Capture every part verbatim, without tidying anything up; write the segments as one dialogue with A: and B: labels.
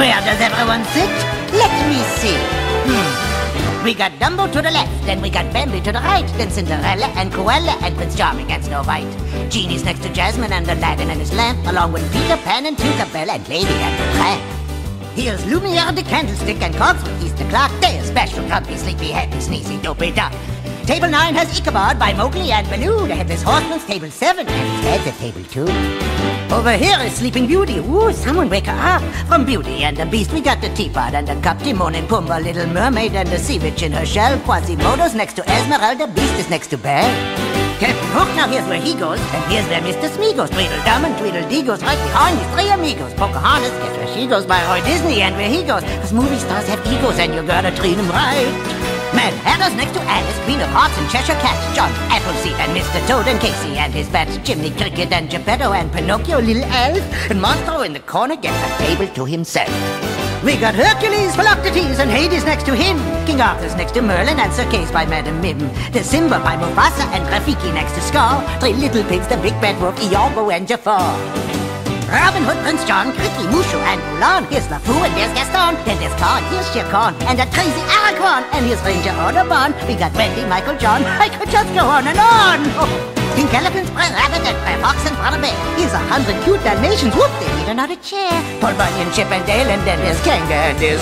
A: Where does everyone sit? Let me see. Hmm. We got Dumbo to the left, then we got Bambi to the right, then Cinderella and Cruella and Prince Charming and Snow White. Genie's next to Jasmine and Aladdin and his lamp, along with Peter Pan and Tinkerbell and Lady and the Tramp. Here's Lumiere the Candlestick and Cogsworth, he's the clock. There's Special Grumpy, Sleepy, Happy, Sneezy, Dopey Duck. Table nine has Ichabod by Mowgli and Baloo. The Headless Horseman's table seven, and his head's at table two. Over here is Sleeping Beauty. Ooh, someone wake her up. From Beauty and the Beast, we got the teapot and the cup, Timon and Pumbaa, Little Mermaid and the sea witch in her shell. Quasimodo's next to Esmeralda, Beast is next to Belle. Captain Hook, now here's where he goes, and here's where Mister Smee goes. Tweedledum and Tweedledee goes right behind his three amigos. Pocahontas, guess where she goes by Roy Disney, and where he goes. Cause movie stars have egos, and you gotta treat them right. Mad Hatter's next to Alice, Queen of Hearts and Cheshire Cat, John Appleseed and Mister Toad and Casey and his bats, Jiminy Cricket and Geppetto and Pinocchio, Little Elf, and Monstro in the corner gets a table to himself. We got Hercules, Philoctetes, and Hades next to him. King Arthur's next to Merlin and Sir Case by Madame Mim. There's Simba by Mufasa and Rafiki next to Scar. Three little pigs, the big bad wolf, Iago and Jafar. Robin Hood, Prince John, Cricky, Mushu, and Mulan. Here's LeFou and there's Gaston. Then there's Khan, here's Shere Khan, and that crazy Aragorn. And here's Ranger Audubon. We got Wendy, Michael John. I could just go on and on. Oh. King Elephant's Brother Rabbit and Brother Fox and Brother Bear. Here's a hundred cute Dalmatians. Whoop, they need another chair. Paul Bunyan, Chip and Dale, and then there's Kanga and there's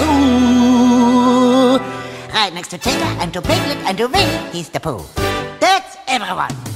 A: Ooh. Right next to Tigger and to Piglet and to Winnie, he's the Pooh. That's everyone.